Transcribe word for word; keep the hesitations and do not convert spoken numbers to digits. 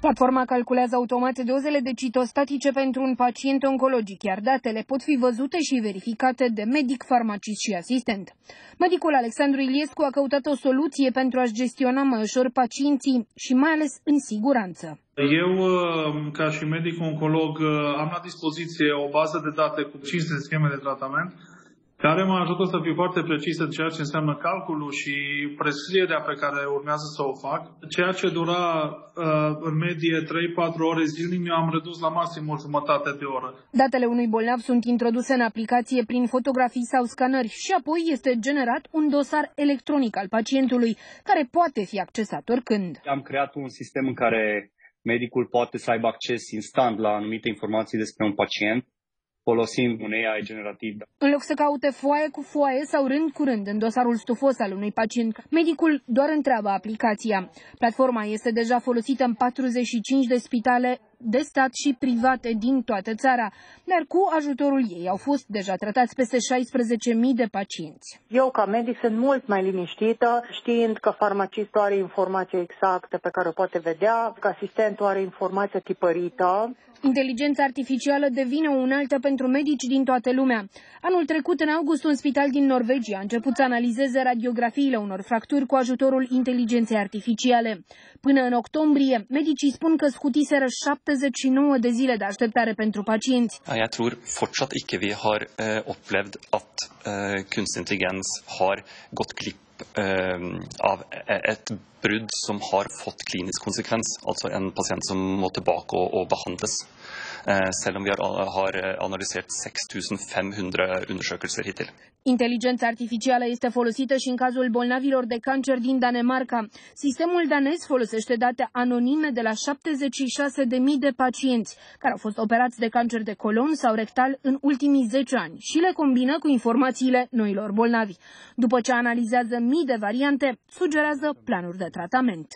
Platforma calculează automat dozele de citostatice pentru un pacient oncologic, iar datele pot fi văzute și verificate de medic, farmacist și asistent. Medicul Alexandru Iliescu a căutat o soluție pentru a-și gestiona mai ușor pacienții și mai ales în siguranță. Eu, ca și medic oncolog, am la dispoziție o bază de date cu cinci sute de scheme de tratament, care mă ajută să fiu foarte precis în ceea ce înseamnă calculul și prescrierea pe care urmează să o fac. Ceea ce dura în medie trei patru ore zilnic, eu am redus la maxim o jumătate de oră. Datele unui bolnav sunt introduse în aplicație prin fotografii sau scanări și apoi este generat un dosar electronic al pacientului, care poate fi accesat oricând. Am creat un sistem în care medicul poate să aibă acces instant la anumite informații despre un pacient, folosind un A I generativ. În loc să caute foaie cu foaie sau rând cu rând în dosarul stufos al unui pacient, medicul doar întreabă aplicația. Platforma este deja folosită în patruzeci și cinci de spitale de stat și private din toată țara, dar cu ajutorul ei au fost deja tratați peste șaisprezece mii de pacienți. Eu, ca medic, sunt mult mai liniștită, știind că farmacistul are informația exactă pe care o poate vedea, că asistentul are informația tipărită. Inteligența artificială devine o unealtă pentru medici din toată lumea. Anul trecut, în august, un spital din Norvegia a început să analizeze radiografiile unor fracturi cu ajutorul inteligenței artificiale. Până în octombrie, medicii spun că scutiseră șaptezeci și nouă de zile de așteptare pentru pacienți. Jeg tror fortsatt ikke vi har uh, opplevd at uh, kunstig intelligens har gått glipp uh, av et brudd som har fått klinisk konsekvens, altså en pasient som må tilbake og, og behandles. Uh, selv om vi har, har analysert seks tusen fem hundre undersøkelser hittil. Inteligența artificială este folosită și în cazul bolnavilor de cancer din Danemarca. Sistemul danez folosește date anonime de la șaptezeci și șase de mii de pacienți care au fost operați de cancer de colon sau rectal în ultimii zece ani și le combină cu informațiile noilor bolnavi. După ce analizează mii de variante, sugerează planuri de tratament.